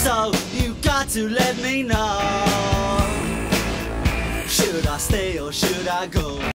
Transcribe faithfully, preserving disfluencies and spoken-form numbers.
So you got to let me know. Should I stay or should I go?